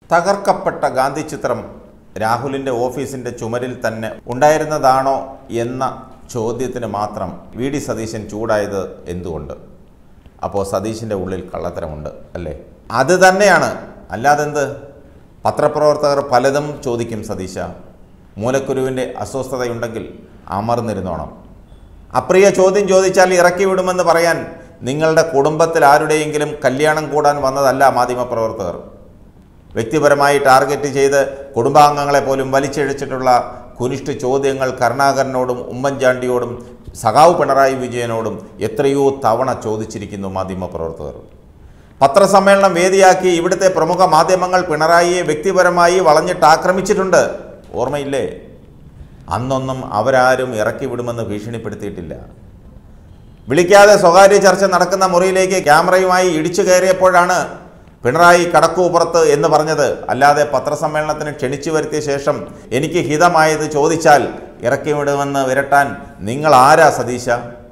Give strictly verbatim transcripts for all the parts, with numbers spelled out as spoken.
തകർക്കപ്പെട്ട ഗാന്ധി ചിത്രം രാഹുലിൻ്റെ ഓഫീസിൻ്റെ ചുമരിൽ തന്നെ ഉണ്ടായിരുന്നതാണോ എന്ന ചോദ്യത്തിന് മാത്രം വി ഡി സതീശൻ ചൂടായത് എന്തുകൊണ്ട്? അപ്പോൾ സതീശിൻ്റെ ഉള്ളിൽ കള്ളത്തരമുണ്ട് അല്ലേ? അത് തന്നെയാണ്, അല്ലാതെന്ത്? പത്രപ്രവർത്തകർ പലതും ചോദിക്കും. സതീശ, മൂലക്കുരുവിൻ്റെ അസ്വസ്ഥതയുണ്ടെങ്കിൽ അമർന്നിരുന്നോണം. അപ്രിയ ചോദ്യം ചോദിച്ചാൽ ഇറക്കി വിടുമെന്ന് പറയാൻ നിങ്ങളുടെ കുടുംബത്തിൽ ആരുടെയെങ്കിലും കല്യാണം കൂടാൻ വന്നതല്ല മാധ്യമപ്രവർത്തകർ. വ്യക്തിപരമായി ടാർഗറ്റ് ചെയ്ത് കുടുംബാംഗങ്ങളെ പോലും വലിച്ചിഴച്ചിട്ടുള്ള കുനിഷ്ഠ ചോദ്യങ്ങൾ കരുണാകരനോടും ഉമ്മൻചാണ്ടിയോടും സഖാവ് പിണറായി വിജയനോടും എത്രയോ തവണ ചോദിച്ചിരിക്കുന്നു മാധ്യമപ്രവർത്തകർ. പത്രസമ്മേളനം വേദിയാക്കി ഇവിടുത്തെ പ്രമുഖ മാധ്യമങ്ങൾ പിണറായിയെ വ്യക്തിപരമായി വളഞ്ഞിട്ട് ആക്രമിച്ചിട്ടുണ്ട്. ഓർമ്മയില്ലേ? അന്നൊന്നും അവരാരും ഇറക്കി വിടുമെന്ന് ഭീഷണിപ്പെടുത്തിയിട്ടില്ല. വിളിക്കാതെ സ്വകാര്യ ചർച്ച നടക്കുന്ന മുറിയിലേക്ക് ക്യാമറയുമായി ഇടിച്ചു കയറിയപ്പോഴാണ് പിണറായി കടക്കൂ പുറത്ത് എന്ന് പറഞ്ഞത്. അല്ലാതെ പത്രസമ്മേളനത്തിന് ക്ഷണിച്ചു വരുത്തിയ ശേഷം എനിക്ക് ഹിതമായത് ചോദിച്ചാൽ ഇറക്കി വിടുമെന്ന് വിരട്ടാൻ നിങ്ങൾ ആരാ സതീശ?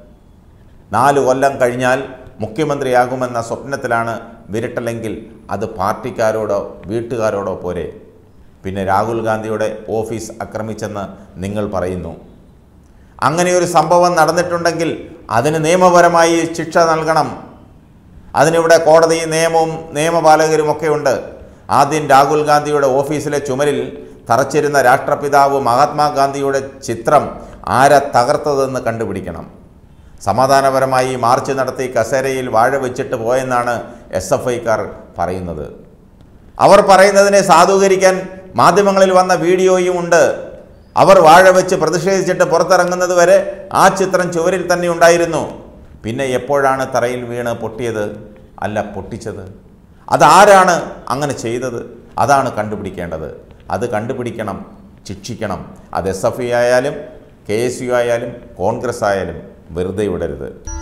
നാലു കൊല്ലം കഴിഞ്ഞാൽ മുഖ്യമന്ത്രിയാകുമെന്ന സ്വപ്നത്തിലാണ് വിരട്ടലെങ്കിൽ അത് പാർട്ടിക്കാരോടോ വീട്ടുകാരോടോ പോരെ? പിന്നെ രാഹുൽ ഗാന്ധിയുടെ ഓഫീസ് ആക്രമിച്ചെന്ന് നിങ്ങൾ പറയുന്നു. അങ്ങനെയൊരു സംഭവം നടന്നിട്ടുണ്ടെങ്കിൽ അതിന് നിയമപരമായി ശിക്ഷ നൽകണം. അതിനിവിടെ കോടതി നിയമവും നിയമപാലകരുമൊക്കെ ഉണ്ട്. ആദ്യം രാഹുൽ ഗാന്ധിയുടെ ഓഫീസിലെ ചുമരിൽ തറച്ചിരുന്ന രാഷ്ട്രപിതാവ് മഹാത്മാഗാന്ധിയുടെ ചിത്രം ആരെ തകർത്തതെന്ന് കണ്ടുപിടിക്കണം. സമാധാനപരമായി മാർച്ച് നടത്തി കസേരയിൽ വാഴ വെച്ചിട്ട് പോയെന്നാണ് എസ് എഫ് ഐക്കാർ പറയുന്നത്. അവർ പറയുന്നതിനെ സാധൂകരിക്കാൻ മാധ്യമങ്ങളിൽ വന്ന വീഡിയോയും ഉണ്ട്. അവർ വാഴ വെച്ച് പ്രതിഷേധിച്ചിട്ട് പുറത്തിറങ്ങുന്നത് വരെ ആ ചിത്രം ചുവരിൽ തന്നെ ഉണ്ടായിരുന്നു. പിന്നെ എപ്പോഴാണ് തറയിൽ വീണ് പൊട്ടിയത്? അല്ല, പൊട്ടിച്ചത്. അതാരാണ് അങ്ങനെ ചെയ്തത്? അതാണ് കണ്ടുപിടിക്കേണ്ടത്. അത് കണ്ടുപിടിക്കണം, ശിക്ഷിക്കണം. അത് എസ് എഫ് ഐ ആയാലും കെ എസ് യു ആയാലും കോൺഗ്രസ് ആയാലും വെറുതെ വിടരുത്.